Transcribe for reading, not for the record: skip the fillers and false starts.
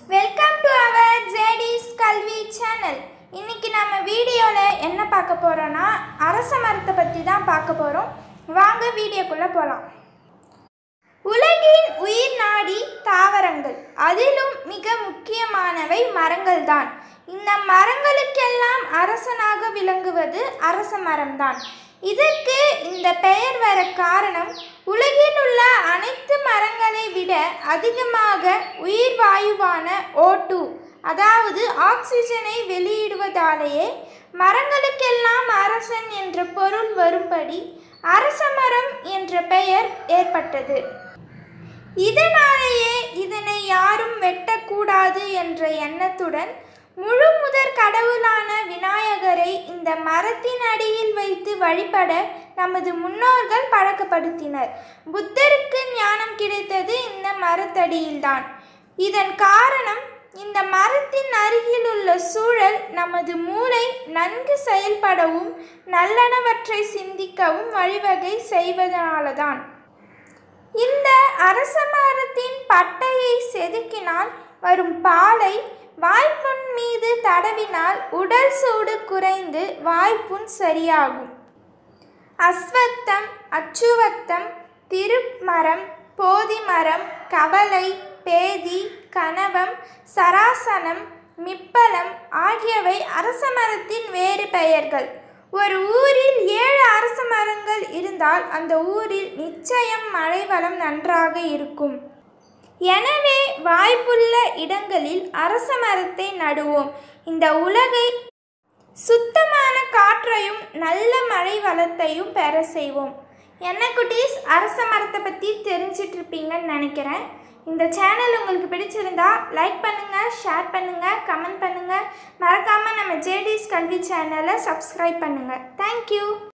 Welcome to our ஜேடிஸ் கல்வி channel. இன்னைக்கு நம்ம வீடியோவில் என்ன பார்க்க போகிறோன்னா அரச மரத்தை பற்றி தான் பார்க்க போகிறோம். வாங்க வீடியோக்குள்ளே போகலாம். உலகின் உயிர் நாடி தாவரங்கள், அதிலும் மிக முக்கியமானவை மரங்கள் தான். இந்த மரங்களுக்கெல்லாம் அரசனாக விளங்குவது அரச மரம்தான். இதற்கு இந்த பெயர் வர காரணம், உலகில் உள்ள அனைத்து மரங்களை விட அதிகமாக உயிர் வாயுவான O2 அதாவது ஆக்சிஜனை வெளியிடுவதாலேயே மரங்களுக்கெல்லாம் அரசன் என்ற பொருள் வரும்படி அரச மரம் என்ற பெயர் ஏற்பட்டது. இதனாலேயே இதனை யாரும் வெட்டக்கூடாது என்ற எண்ணத்துடன் முழு முதற் கடவுளான விநாயகரை இந்த மரத்தின் அடியில் வைத்து வழிபட நமது முன்னோர்கள் பழக்கப்படுத்தினர். புத்தருக்கு ஞானம் கிடைத்தது இந்த மரத்தடியில்தான். இதன் காரணம், இந்த மரத்தின் அருகில் உள்ள சூழல் நமது மூளை நன்கு செயல்படவும் நல்லனவற்றை சிந்திக்கவும் வழிவகை செய்வதனால்தான். இந்த அரச மரத்தின் பட்டையை செதுக்கினால் வரும் பாலை வாய்ப்புண் மீது தடவினால் உடல் சூடு குறைந்து வாய்ப்புண் சரியாகும். அஸ்வத்தம், அச்சுவத்தம், திருமரம், போதிமரம், கவலை, பேதி, கணவம், சராசனம், மிப்பலம் ஆகியவை அரச மரத்தின் வேறு பெயர்கள். ஒரு ஊரில் 7 அரச மரங்கள் இருந்தால் அந்த ஊரில் நிச்சயம் மழை வளம் நன்றாக இருக்கும். எனவே வாய்ப்புள்ள இடங்களில் அரச மரத்தை நடுவோம். இந்த உலகை சுத்தமான காற்றையும் நல்ல மழை வளத்தையும் பெற செய்வோம். என்ன குட்டீஸ், அரச மரத்தை பற்றி தெரிஞ்சிட்டு இருப்பீங்கன்னு நினைக்கிறேன். இந்த சேனல் உங்களுக்கு பிடிச்சிருந்தா லைக் பண்ணுங்கள், ஷேர் பண்ணுங்கள், கமெண்ட் பண்ணுங்கள். மறக்காமல் நம்ம ஜேடிஸ் கல்வி சேனலை சப்ஸ்கிரைப் பண்ணுங்கள். தேங்க்யூ.